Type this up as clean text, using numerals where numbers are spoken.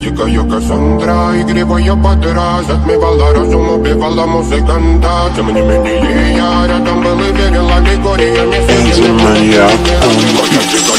Дикая Кассандра, игривая подра, затмевала разум, убивала музыканта. Тем не менее я рядом был и верил аллегориями.